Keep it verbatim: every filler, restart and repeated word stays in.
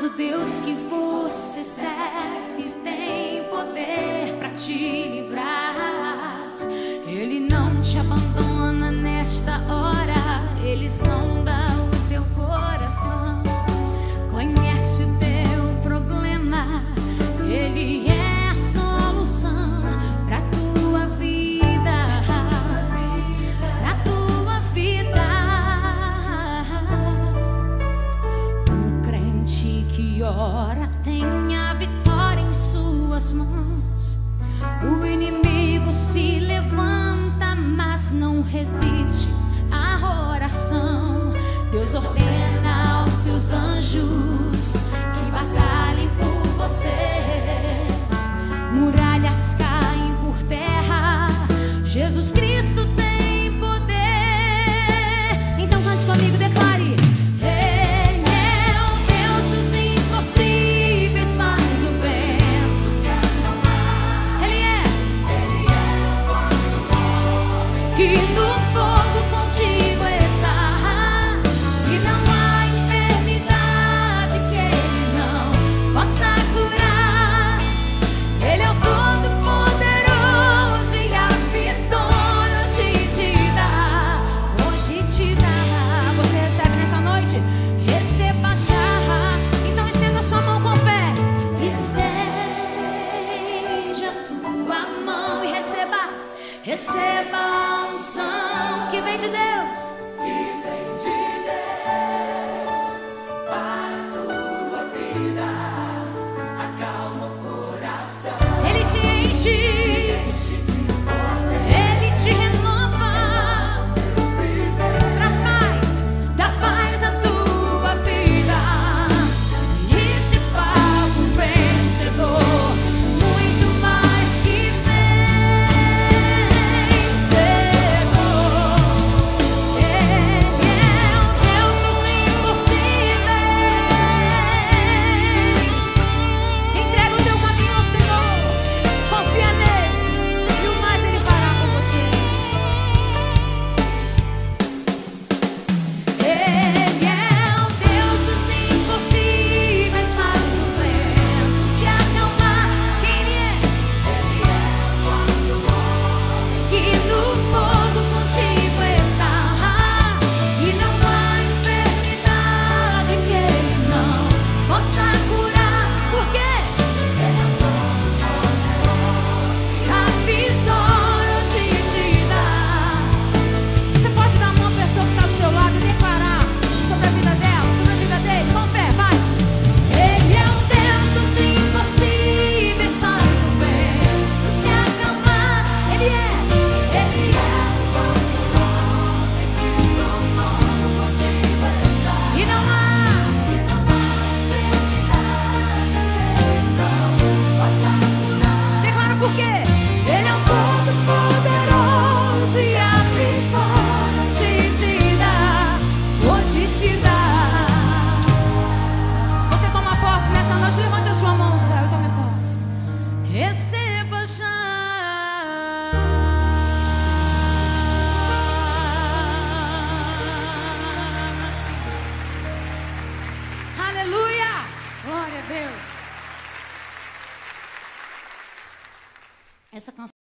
Mas o Deus que você serve tem poder pra te livrar. Ele não te abandona nesta hora, Ele sonda o teu coração, conhece o teu problema, Ele é a solução pra tua vida, pra tua vida. O crente que ora tem a vitória em suas mãos. O inimigo se levanta, mas não resiste à oração. Deus ordena aos seus anjos que batalhem por você. Muralhas caem por terra, Jesus Cristo tem poder. Então cante comigo, declare: Ele é o Deus dos impossíveis, faz o vento se acalmar. Ele é, Ele é quando o homem que no fogo contigo está, e não há enfermidade que Ele não possa curar. Ele é o Todo-Poderoso e a vitória hoje te dá, hoje te dá. Você recebe nessa noite? Receba já. Então estenda sua mão com fé. Esteja a tua mão e receba, receba a unção que vem de Deus, que vem de Deus para a tua vida. Acalma o coração. Ele te enche, Ele te renova, traz paz, dá paz à tua vida e te faz um vencedor, muito mais que vencedor. Ele é o Deus dos impossíveis. Entrega o teu caminho ao Senhor, confia nele e o mais Ele fará por você. Ele é o Deus dos impossíveis, faz o vento se acalmar. Quem Ele é? Ele é quando o homem que no fogo contigo está, e não há enfermidade que Ele não possa curar. Por quê? Ele é o Todo-Poderoso e a vitória hoje te dá. Você pode dar a mão à pessoa que está do seu lado e declarar sobre a vida dela, sobre a vida dele, com fé, vai. Ele é o Deus dos impossíveis, faz o vento se acalmar. Ele é, Ele é quando o homem que no fogo contigo está, e não há, e não há enfermidade que Ele não possa curar. Declara por quê? Ele é o Todo-Poderoso e a vitória hoje te dá, hoje te dá. Você toma posse nessa noite, levante a sua mão ao céu e tome posse. Receba já. Aleluia! Glória a Deus. Essa canção